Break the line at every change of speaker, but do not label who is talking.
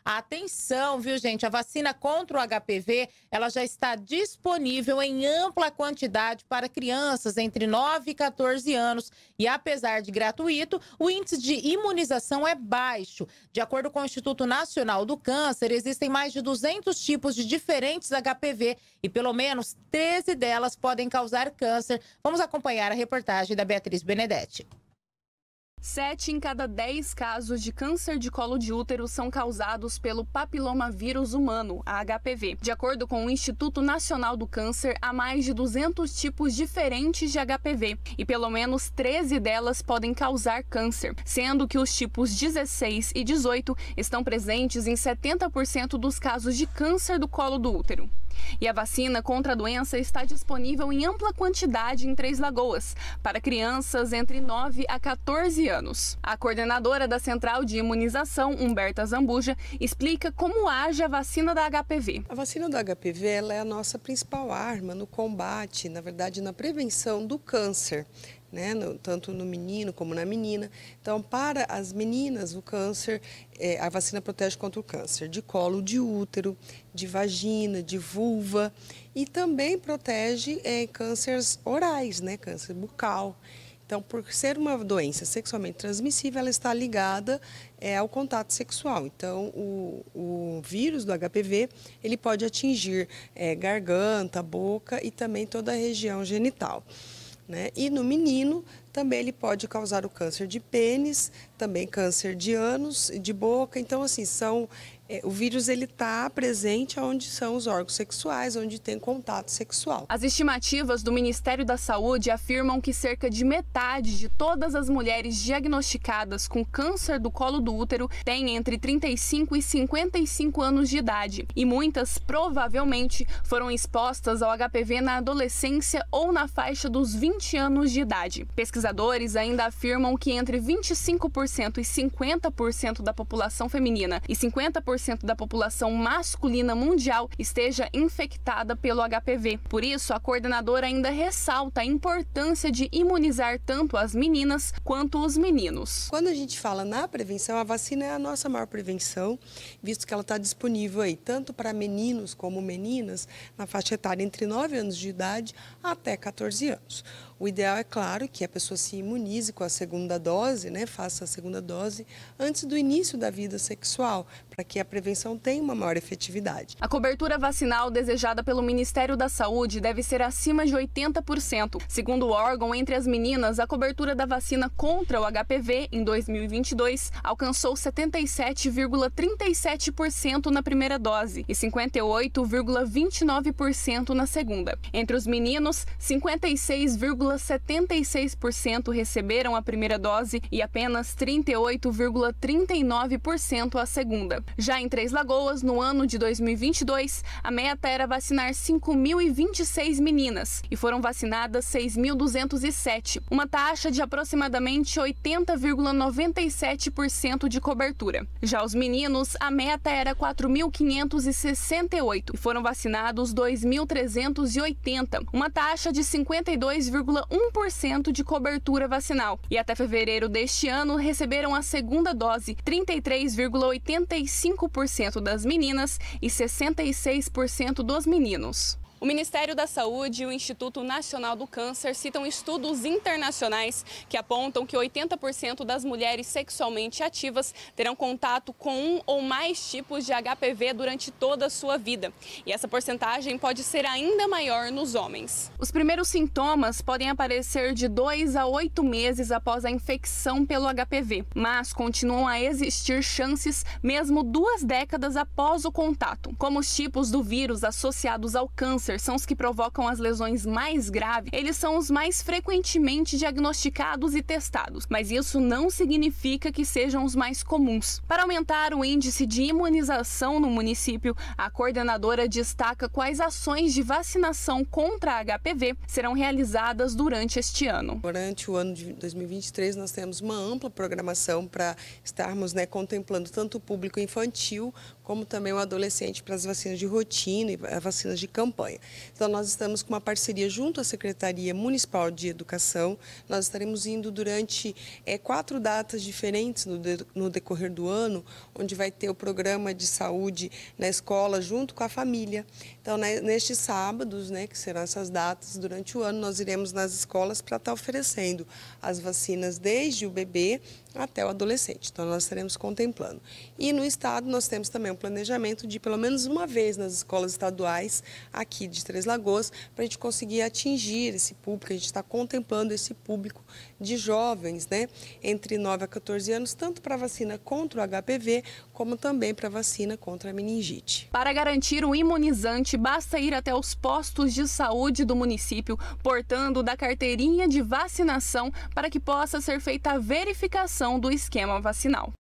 Atenção, viu, gente? A vacina contra o HPV, ela já está disponível em ampla quantidade para crianças entre 9 e 14 anos. E apesar de gratuito, o índice de imunização é baixo. De acordo com o Instituto Nacional do Câncer, existem mais de 200 tipos de diferentes HPV e pelo menos 13 delas podem causar câncer. Vamos acompanhar a reportagem da Beatriz Benedetti.
7 em cada 10 casos de câncer de colo de útero são causados pelo papilomavírus humano, a HPV. De acordo com o Instituto Nacional do Câncer, há mais de 200 tipos diferentes de HPV e pelo menos 13 delas podem causar câncer, sendo que os tipos 16 e 18 estão presentes em 70% dos casos de câncer do colo do útero. E a vacina contra a doença está disponível em ampla quantidade em Três Lagoas, para crianças entre 9 a 14 anos. A coordenadora da Central de Imunização, Humberta Zambuja, explica como age a vacina da HPV.
A vacina do HPV ela é a nossa principal arma no combate, na verdade, na prevenção do câncer. Tanto no menino como na menina. Então, para as meninas, o câncer, a vacina protege contra o câncer de colo de útero, de vagina, de vulva e também protege cânceres orais, câncer bucal. Então, por ser uma doença sexualmente transmissível, ela está ligada ao contato sexual. Então, o vírus do HPV, ele pode atingir garganta, boca e também toda a região genital. E no menino também ele pode causar o câncer de pênis, também câncer de ânus, de boca. Então, assim, o vírus ele está presente onde são os órgãos sexuais, onde tem contato sexual.
As estimativas do Ministério da Saúde afirmam que cerca de metade de todas as mulheres diagnosticadas com câncer do colo do útero têm entre 35 e 55 anos de idade. E muitas, provavelmente, foram expostas ao HPV na adolescência ou na faixa dos 20 anos de idade. Pesquisadores ainda afirmam que entre 25% e 50% da população feminina e 50% da população masculina mundial esteja infectada pelo HPV. Por isso, a coordenadora ainda ressalta a importância de imunizar tanto as meninas quanto os meninos.
Quando a gente fala na prevenção, a vacina é a nossa maior prevenção, visto que ela está disponível aí tanto para meninos como meninas na faixa etária entre 9 anos de idade até 14 anos. O ideal é claro que a pessoa se imunize com a segunda dose, faça a segunda dose antes do início da vida sexual, para que a prevenção tenha uma maior efetividade.
A cobertura vacinal desejada pelo Ministério da Saúde deve ser acima de 80%. Segundo o órgão, entre as meninas, a cobertura da vacina contra o HPV em 2022 alcançou 77,37% na primeira dose e 58,29% na segunda. Entre os meninos, 56,76% receberam a primeira dose e apenas 38,39% a segunda. Já em Três Lagoas, no ano de 2022, a meta era vacinar 5.026 meninas e foram vacinadas 6.207, uma taxa de aproximadamente 80,97% de cobertura. Já os meninos, a meta era 4.568 e foram vacinados 2.380, uma taxa de 52,1% de cobertura vacinal. E até fevereiro deste ano, receberam a segunda dose 33,85% das meninas e 66% dos meninos. O Ministério da Saúde e o Instituto Nacional do Câncer citam estudos internacionais que apontam que 80% das mulheres sexualmente ativas terão contato com um ou mais tipos de HPV durante toda a sua vida. E essa porcentagem pode ser ainda maior nos homens. Os primeiros sintomas podem aparecer de 2 a 8 meses após a infecção pelo HPV, mas continuam a existir chances mesmo 2 décadas após o contato. Como os tipos do vírus associados ao câncer são os que provocam as lesões mais graves, eles são os mais frequentemente diagnosticados e testados, mas isso não significa que sejam os mais comuns. Para aumentar o índice de imunização no município, a coordenadora destaca quais ações de vacinação contra a HPV serão realizadas durante este ano.
Durante o ano de 2023, nós temos uma ampla programação para estarmos contemplando tanto o público infantil como também o adolescente para as vacinas de rotina e as vacinas de campanha. campanha. Então, nós estamos com uma parceria junto à Secretaria Municipal de Educação. Nós estaremos indo durante 4 datas diferentes no decorrer do ano, onde vai ter o programa de saúde na escola junto com a família. Então, nestes sábados, que serão essas datas, durante o ano, nós iremos nas escolas para estar oferecendo as vacinas desde o bebê até o adolescente. Então, nós estaremos contemplando. E no estado, nós temos também um planejamento de pelo menos uma vez nas escolas estaduais aqui de Três Lagoas, para a gente conseguir atingir esse público. A gente está contemplando esse público de jovens, entre 9 a 14 anos, tanto para a vacina contra o HPV, como também para a vacina contra a meningite.
Para garantir o imunizante, basta ir até os postos de saúde do município, portando da carteirinha de vacinação para que possa ser feita a verificação do esquema vacinal.